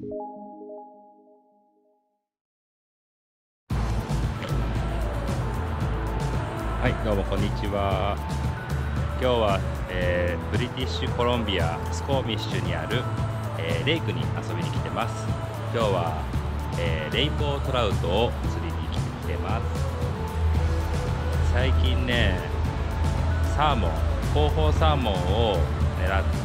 はい、どうもこんにちは。今日は、ブリティッシュコロンビアスコーミッシュにある、レイクに遊びに来てます。今日は、レインボートラウトを釣りに来てます。最近ね、サーモン、広報サーモンを狙って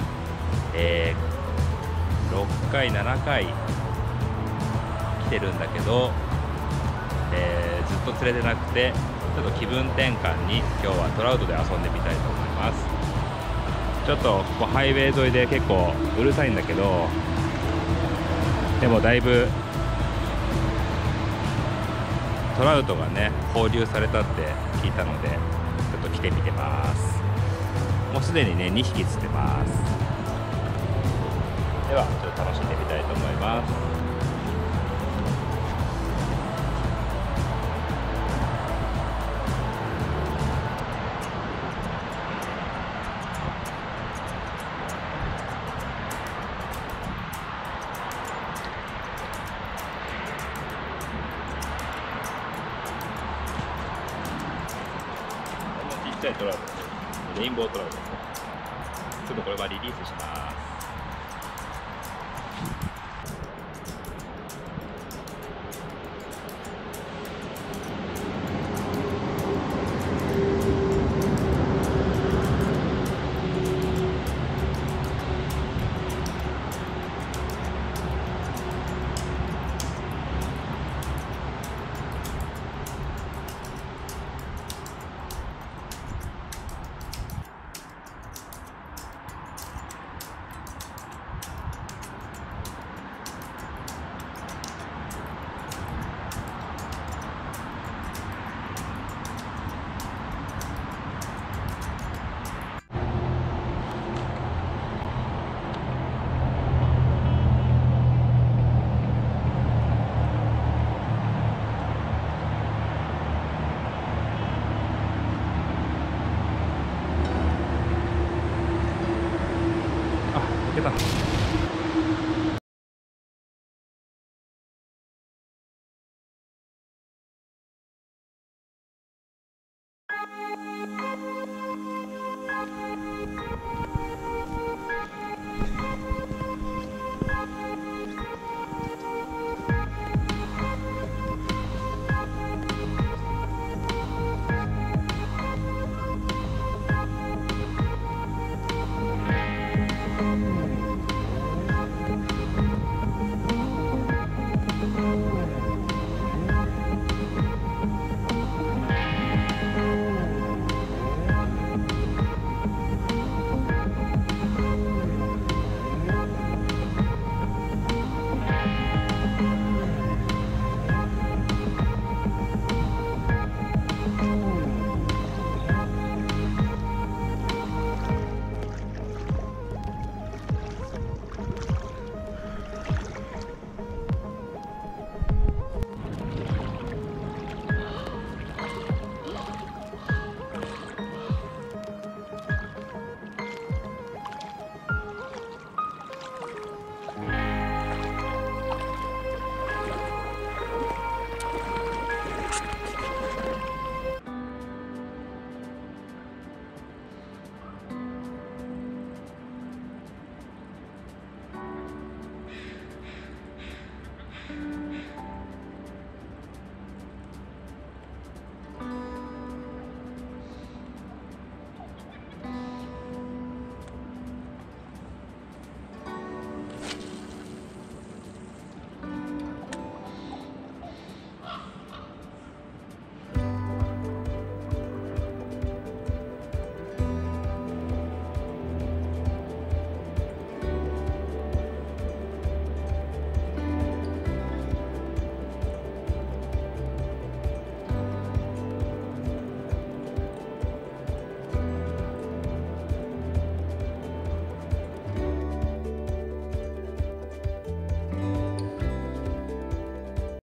、6回7回来てるんだけど、ずっと釣れてなくて、ちょっと気分転換に今日はトラウトで遊んでみたいと思います。ちょっとここハイウェイ沿いで結構うるさいんだけど、でもだいぶトラウトがね放流されたって聞いたので、ちょっと来てみてます。もうすでにね2匹釣ってます。ではちょっと楽しんでみたいと思います。ちっちゃいトラウト、レインボートラウト。ちょっとこれはリリースします。